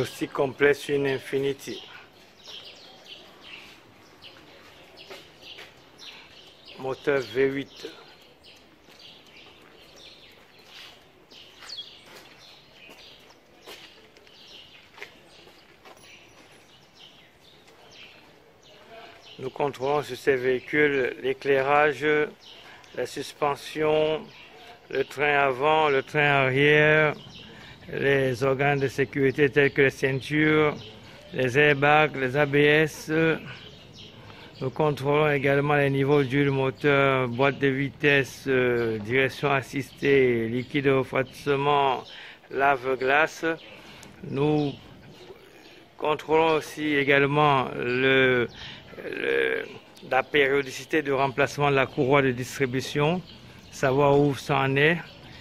Diagnostic complet sur une Infiniti. Moteur V8. Nous contrôlons sur ces véhicules l'éclairage, la suspension, le train avant, le train arrière, les organes de sécurité tels que les ceintures, les airbags, les ABS. Nous contrôlons également les niveaux d'huile moteur, boîte de vitesse, direction assistée, liquide de refroidissement, lave-glace. Nous contrôlons aussi également la périodicité de remplacement de la courroie de distribution, savoir où ça en est.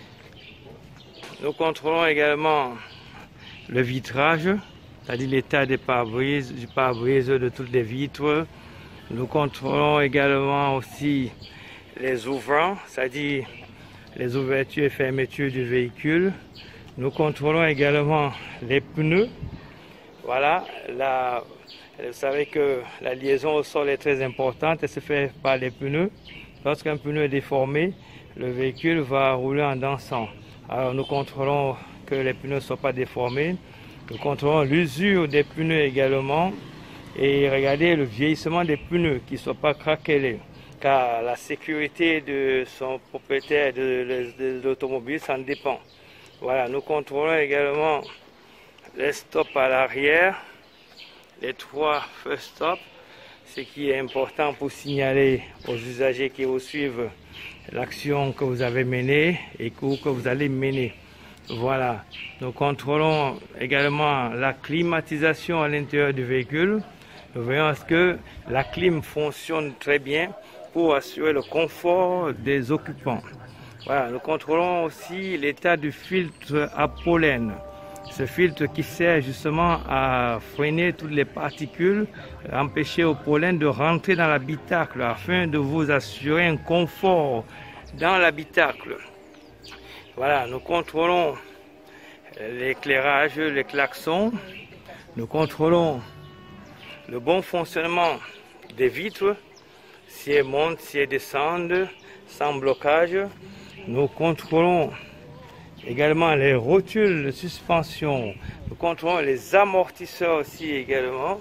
Nous contrôlons également le vitrage, c'est-à-dire l'état des pare-brise, du pare-brise, de toutes les vitres. Nous contrôlons également aussi les ouvrants, c'est-à-dire les ouvertures et fermetures du véhicule. Nous contrôlons également les pneus. Voilà, vous savez que la liaison au sol est très importante, elle se fait par les pneus. Lorsqu'un pneu est déformé, le véhicule va rouler en dansant. Alors nous contrôlons que les pneus ne soient pas déformés. Nous contrôlons l'usure des pneus également. Et regardez le vieillissement des pneus, qui ne soient pas craquelés. Car la sécurité de son propriétaire de l'automobile, ça en dépend. Voilà, nous contrôlons également les stops à l'arrière, les 3 first stops, ce qui est important pour signaler aux usagers qui vous suivent l'action que vous avez menée et que vous allez mener. Voilà, nous contrôlons également la climatisation à l'intérieur du véhicule. Nous voyons à ce que la clim fonctionne très bien pour assurer le confort des occupants. Voilà, nous contrôlons aussi l'état du filtre à pollen. Ce filtre qui sert justement à freiner toutes les particules, empêcher au pollen de rentrer dans l'habitacle afin de vous assurer un confort dans l'habitacle. Voilà, nous contrôlons l'éclairage, les klaxons. Nous contrôlons le bon fonctionnement des vitres, si elles montent, si elles descendent, sans blocage. Nous contrôlons également les rotules de suspension. Nous contrôlons les amortisseurs aussi également.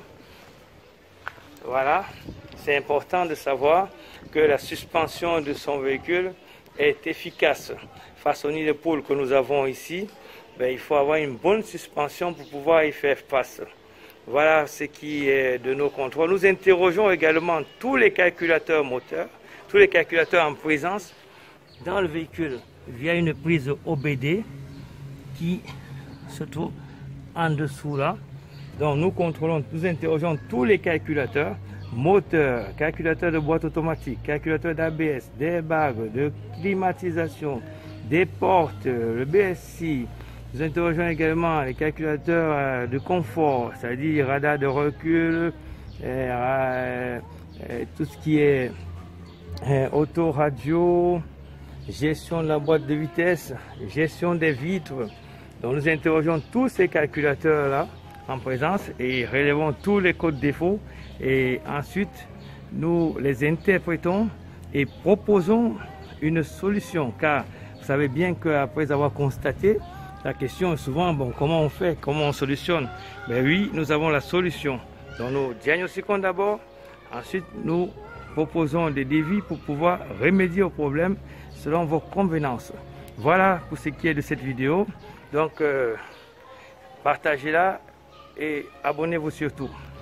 Voilà, c'est important de savoir que la suspension de son véhicule est efficace. Face au nid de poule que nous avons ici, il faut avoir une bonne suspension pour pouvoir y faire face. Voilà ce qui est de nos contrôles. Nous interrogeons également tous les calculateurs moteurs, tous les calculateurs en présence dans le véhicule via une prise OBD qui se trouve en dessous là. Donc nous contrôlons, nous interrogeons tous les calculateurs, moteurs, calculateurs de boîte automatique, calculateurs d'ABS, d'airbags, de climatisation, des portes, le BSI. Nous interrogeons également les calculateurs de confort, c'est-à-dire radar de recul, tout ce qui est auto-radio, gestion de la boîte de vitesse, gestion des vitres. Donc nous interrogeons tous ces calculateurs-là en présence et relevons tous les codes défauts et ensuite nous les interprétons et proposons une solution, car vous savez bien qu'après avoir constaté, la question est souvent, comment on fait, comment on solutionne? Oui, nous avons la solution. Donc nous diagnostiquons d'abord, ensuite nous proposons des devis pour pouvoir remédier au problème selon vos convenances. Voilà pour ce qui est de cette vidéo. Donc partagez-la et abonnez-vous surtout.